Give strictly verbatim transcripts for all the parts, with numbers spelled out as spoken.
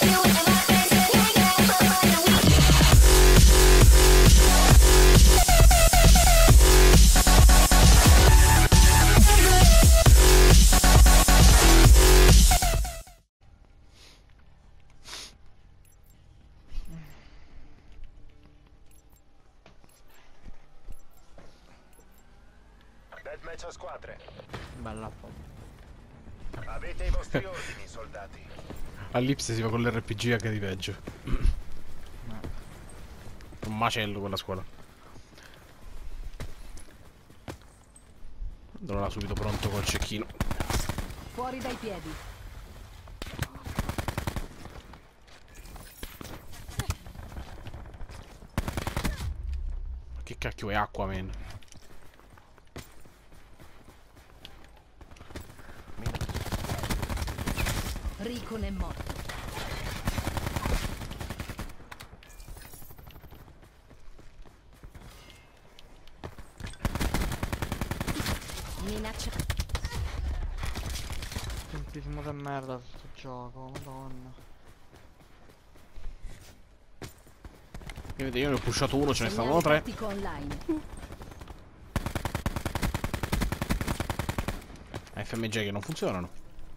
Deathmatch a squadre. Bella po'. Avete i vostri ordini, soldati. All'Ipse si va con l'R P G anche di peggio. Un macello quella scuola. Andrò là subito pronto col cecchino. Fuori dai piedi. Ma che cacchio è Aquaman? Ricon è morto. Minaccia. Tempismo da merda sto gioco, madonna. Vedete, io ne ho pushato uno, ce ne Segnale stavano tre. tattico online. F M J che non funzionano.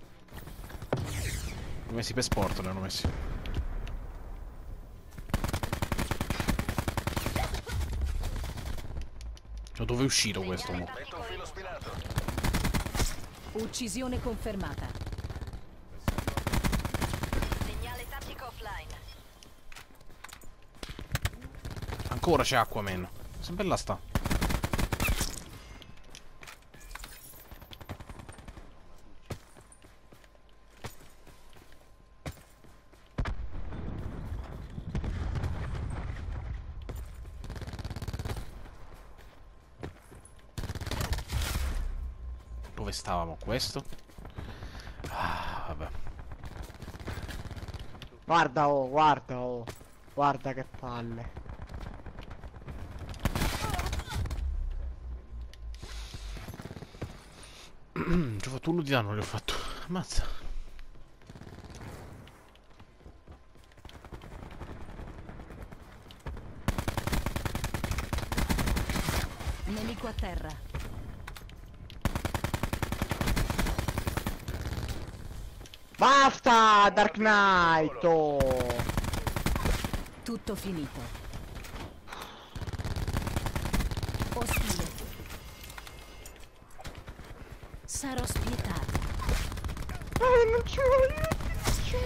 Li ho messi per sport, li hanno messi. Cioè, dove è uscito questo mo? Metto un filo spinato. Uccisione confermata. Segnale tattico offline. Ancora c'è Aquaman. Sempre là sta. Dove stavamo? Questo? Ah, vabbè. Guarda oh, guarda oh. Guarda che palle. Ci ho fatto uno di danno, li ho fatto. Ammazza. Nemico a terra. Basta Dark Knight oh. Tutto finito. Ostile. Sarò spietato. Eh, non ci voglio, non ci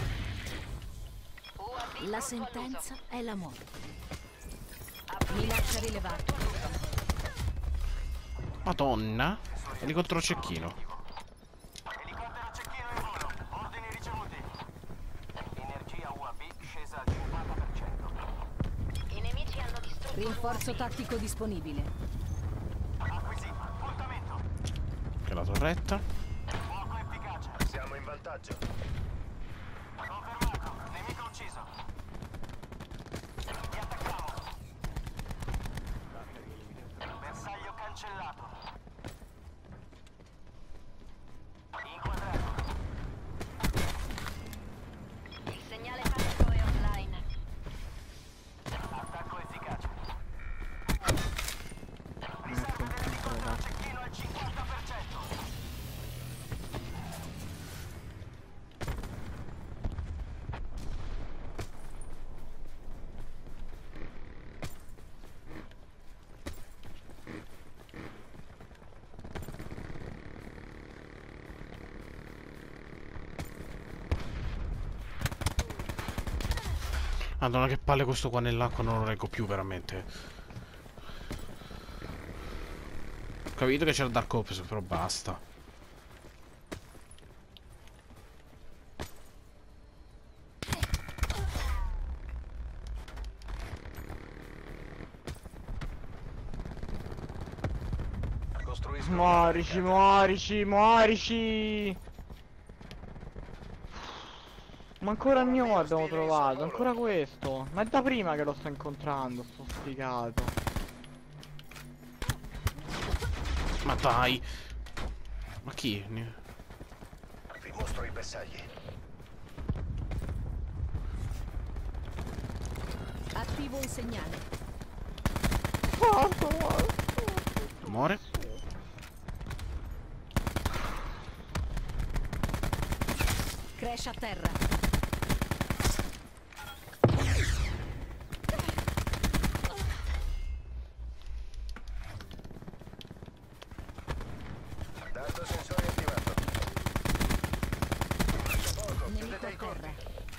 voglio. La sentenza è la morte. Minaccia rilevata. Madonna. Elicottero cecchino. Elicottero cecchino in volo. Ordini ricevuti. Energia U A V scesa al cinquanta per cento. I nemici hanno distrutto. Rinforzo tattico disponibile. Acquisito. Appuntamento. Che la torretta. Fuoco efficace. Siamo in vantaggio. Confermato. Nemico ucciso. Li attacchiamo. Bersaglio cancellato. Inquadrato. Il segnale tattico è offline. Attacco efficace. Riserva dell'elicottero cecchino al cinquanta per cento. Madonna che palle questo qua nell'acqua, non lo reggo più veramente. Ho capito che c'era Dark Ops, però basta. Costruisco. Morici, morici, morici. Ma ancora il mio abbiamo trovato, ancora questo. Ma è da prima che lo sto incontrando, sto sfigato. Ma dai. Ma chi? Vi mostro i bersagli. Attivo un segnale. Morto, morto. Muore. Crash a terra. Dardo sensore attivato. Nemico a terra.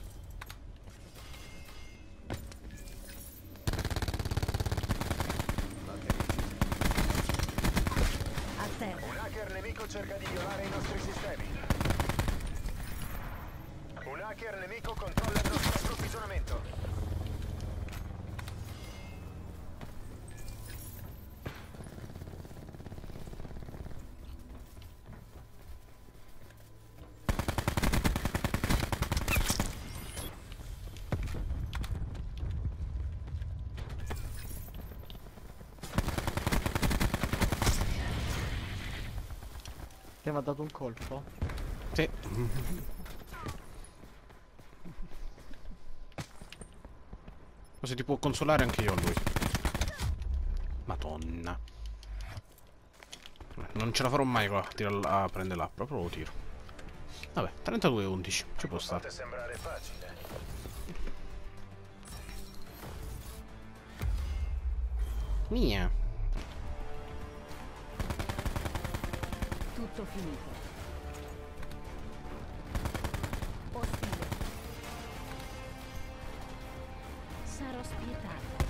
A terra. Un hacker nemico cerca di violare i nostri sistemi. Un hacker nemico controlla il nostro approvvigionamento. Ti aveva dato un colpo? Sì. Ma se ti può consolare anche io a lui. Madonna. Non ce la farò mai qua a, tirare- a prendere là, proprio lo tiro. Vabbè, trentadue a undici, ci può stare. Fate sembrare facile. Mia. Tutto finito. Ostile. Sarò spietata.